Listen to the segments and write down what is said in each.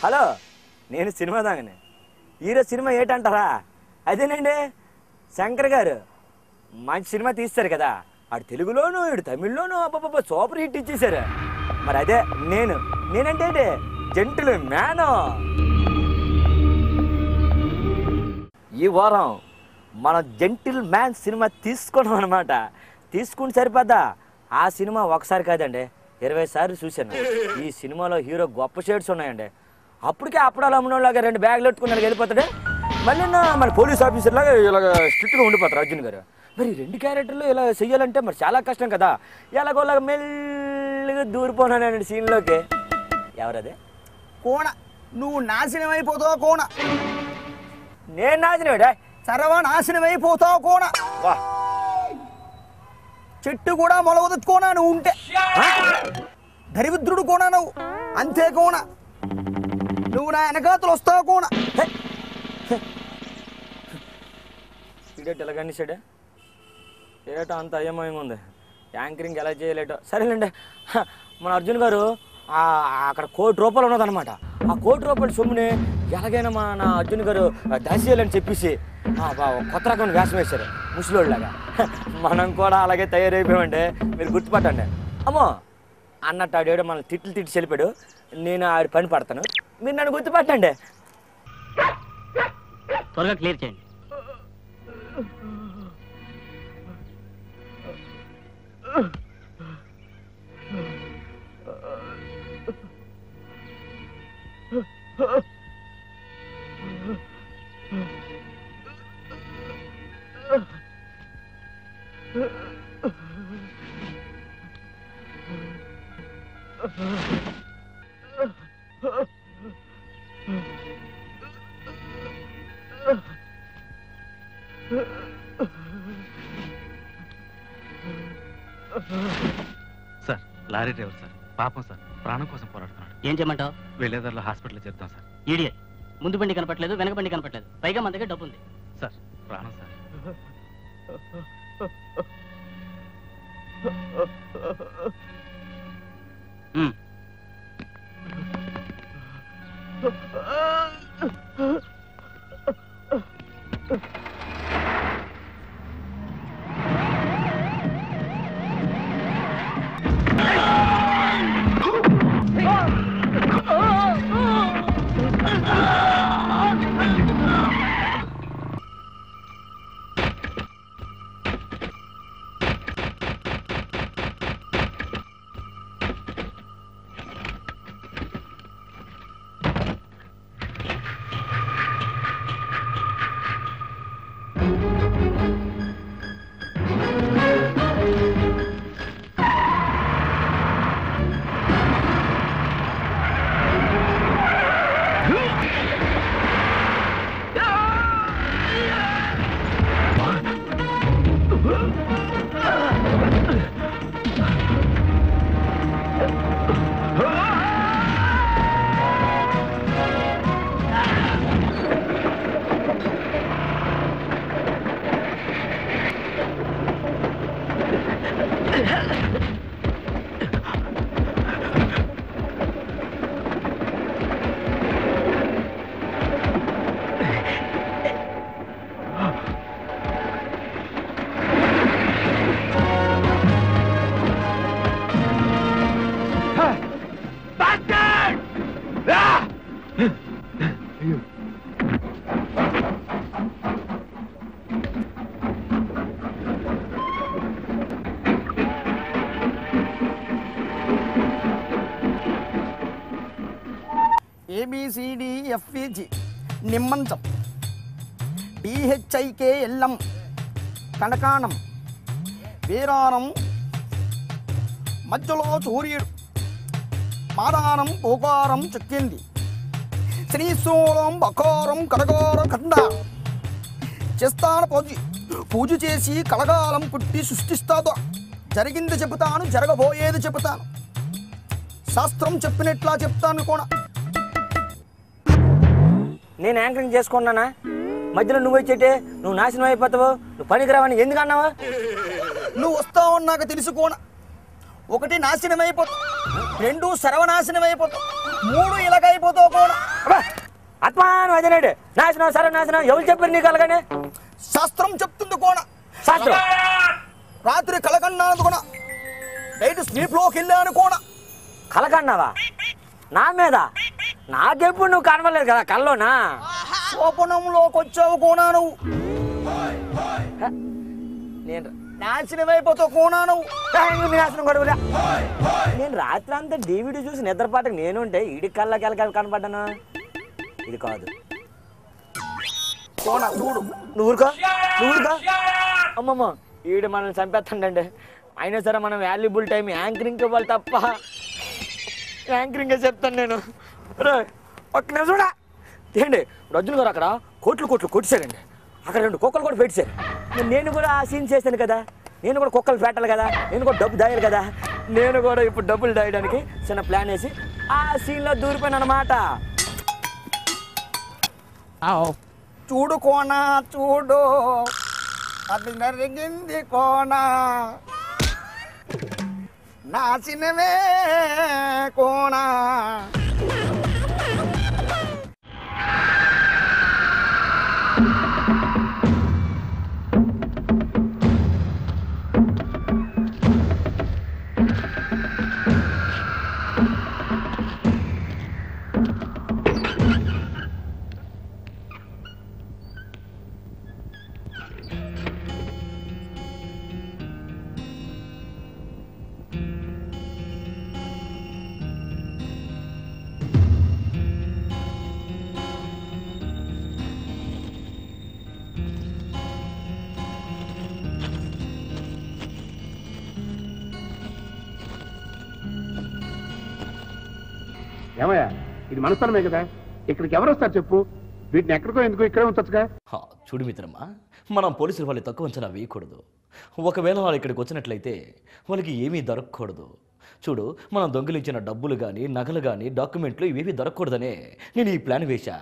Hello, నేను cinema దాగనే. Hero cinema ఏంటంటారా? అదేనండి, శంకర్ గారు మంచి సినిమా తీస్తారు కదా, ఆడు తెలుగులోను ఇడు తమిళ్లోను అబ్బబ్బ సూపర్ హిట్ ఇచ్చేశారు. మరి అదే నేనంటే జెంటిల్ మ్యాను. ఈ వారం మనం జెంటిల్ మ్యాన్ సినిమా తీసుకున్నాం అనమాట. తీసుకుని సరిపోద్దా? ఆ సినిమా ఒకసారి కాదండి 20 సార్లు చూశాను. ఈ సినిమాలో హీరో గొప్ప షేడ్స్ ఉన్నాయండి. అప్పటికే అప్పుడాలు అమ్మడంలాగా 2 బ్యాగులు పెట్టుకుని వెళ్ళిపోతాడే, మళ్ళీ మన పోలీస్ ఆఫీసర్ లాగా ఇలాగ స్ట్రిక్ట్గా ఉండిపోతారు అర్జున్ గారు. మరి 2 క్యారెక్టర్లు ఇలా చెయ్యాలంటే మరి చాలా కష్టం కదా. ఎలాగోలాగా మెల్లిగా దూరిపోనానండి సీన్లోకి. ఎవరదే? కోణ. నువ్వు నాశనం అయిపోతావు కోణ. నేను నాశనమేడా? సర్వనాశనం అయిపోతావు కోణ. వా, చెట్టు కూడా మొలవదు కోణ నువ్వు ఉంటే. దరిద్రుడు కోణ నువ్వు, అంతే కోణ. నువ్వు నా వెనకాతలు వస్తావు కోణ. ఇడేట్ ఎలాగనిసాడే ఏటో అంత అయ్యమయంగా ఉంది. యాంకరింగ్ ఎలా చేయలేటో. సరేలేండి, మన అర్జున్ గారు అక్కడ ₹1,00,00,000 ఉన్నదనమాట. ఆ ₹1,00,00,000 సొమ్ముని ఎలాగైనా మన అర్జున్ గారు దాచేయాలని చెప్పేసి కొత్త రకం వేషం వేశారు ముసలోళ్ళలాగా. మనం కూడా అలాగే తయారైపోయామండి. మీరు గుర్తుపట్టండి. అమ్మో అన్నట్టు ఆడేడు మన తిట్లు చెలిపాడు. నేను ఆడి పని పడతాను, మీరు నన్ను గుర్తుపట్టండి. త్వరగా క్లియర్ చేయండి. సార్, లారీ డ్రైవర్ సార్, పాపం సార్, ప్రాణం కోసం పోరాడుతున్నాడు. ఏం చేయమంటావు? వెళ్ళేదారిలో హాస్పిటల్ చేద్దాం సార్. ఈడియట్, ముందు బండి కనపట్లేదు, వెనక బండి కనపట్లేదు, పైగా మన దగ్గర డబ్బు ఉంది. సార్, ప్రాణం సార్. ABCDFG నిమ్మంచం, DHIKLM కనకానం, వీరానం మధ్యలో సూర్యుడు, మాదానం పోకారం చెక్కింది, శ్రీశూలం బకారం కడగార కండ. చేస్తాను పూజ చేసి కలగాలం పుట్టి సృష్టిస్తాదో. జరిగింది చెబుతాను, జరగబోయేది చెబుతాను, శాస్త్రం చెప్పినట్లా చెప్తాను కూడా. నేను యాంకరింగ్ చేసుకున్నానా? మధ్యలో నువ్వు వచ్చేటే నువ్వు నాశనం అయిపోతావు, నువ్వు పనికి రావని ఎందుకు అన్నావా? నువ్వు వస్తావు నాకు తెలుసుకోన. ఒకటి నాశనం అయిపోతావు, 2 సర్వనాశనం అయిపోతావు. మూడు ఇలాగైపోతావు కూడా. ఆత్మాను అదేనాడు నాశనం సర్వనాశనం ఎవరు చెప్పారు నీకు అలాగనే? శాస్త్రం చెప్తుంది కోణ. శాస్త్రం రాత్రి కలకన్నాను కోణ. నైట్ స్లీప్లోకి వెళ్ళాను కోణ. కలకన్నావా నా మీద? నాకెప్పుడు నువ్వు కనవలేదు కదా కల్లోనా? స్వప్నంలోకి వచ్చావు కోనా నువ్వు. నేను నాశనం అయిపోతావు కోనా నువ్వు. నాశనం గొడవలే. నేను రాత్రి అంతా DVD చూసి నిద్రపాటకు నేను ఉంటే ఈడి కళ్ళకి కనపడ్డాను. ఇది కాదు కోనా చూడు. నువ్వురుకో నువ్వురుకో. అమ్మమ్మ ఈడు మనల్ని చంపేస్తాడండి. అయినా సరే మనం వాల్యుబుల్ టైం యాంకరింగ్ ఇవ్వాలి తప్ప యాంకరింగే చెప్తాను నేను. ఒక్క నిమిషం చూడా ఏంటి రజున్ గారు అక్కడ కోట్లు కొట్టిశారండి. అక్కడ 2 కుక్కలు కూడా పెట్టారు. నేను కూడా ఆ సీన్ చేశాను కదా. నేను కూడా కుక్కలు పెట్టాలి కదా. నేను కూడా డబ్బు దాయాలి కదా. నేను కూడా ఇప్పుడు డబ్బులు దాయడానికి చిన్న ప్లాన్ వేసి ఆ సీన్లో దూరిపోయాను అన్నమాట. చూడు కోనా చూడు అది నరిగింది కోనా నాశనమే కోనా. ఏమయ్యా ఇది మనస్థలమే కదా, ఇక్కడికి ఎవరు వస్తారు చెప్పు? వీటిని ఎక్కడికో ఎందుకు ఇక్కడే ఉంచచ్చుగా. చూడు మిత్రమా, మనం పోలీసులు వాళ్ళు తక్కువ అంచనా వేయకూడదు. ఒకవేళ వాళ్ళు ఇక్కడికి వచ్చినట్లయితే వాళ్ళకి ఏమీ దొరకకూడదు. చూడు, మనం దొంగిలించిన డబ్బులు కానీ నగలు కానీ డాక్యుమెంట్లు ఇవేమీ దొరకకూడదనే నేను ఈ ప్లాన్ వేశా.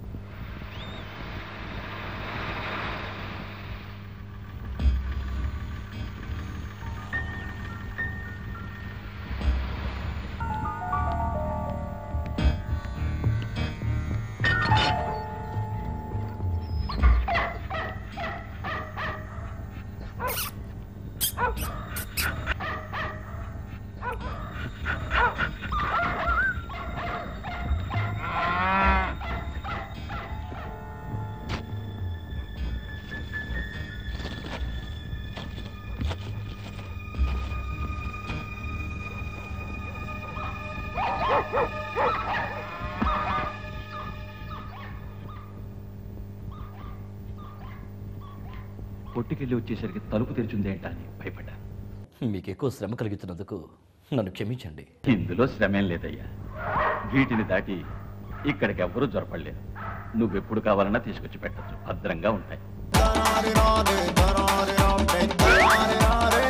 కొట్టుకెళ్ళి వచ్చేసరికి తలుపు తెరిచింది ఏంటని భయపడ్డా. మీకు ఎక్కువ శ్రమ కలిగించినందుకు నన్ను క్షమించండి. ఇందులో శ్రమేం లేదయ్యా. వీటిని దాటి ఇక్కడికి ఎవ్వరూ జొరపడలేదు. నువ్వెప్పుడు కావాలన్నా తీసుకొచ్చి పెట్టచ్చు, భద్రంగా ఉంటాయి.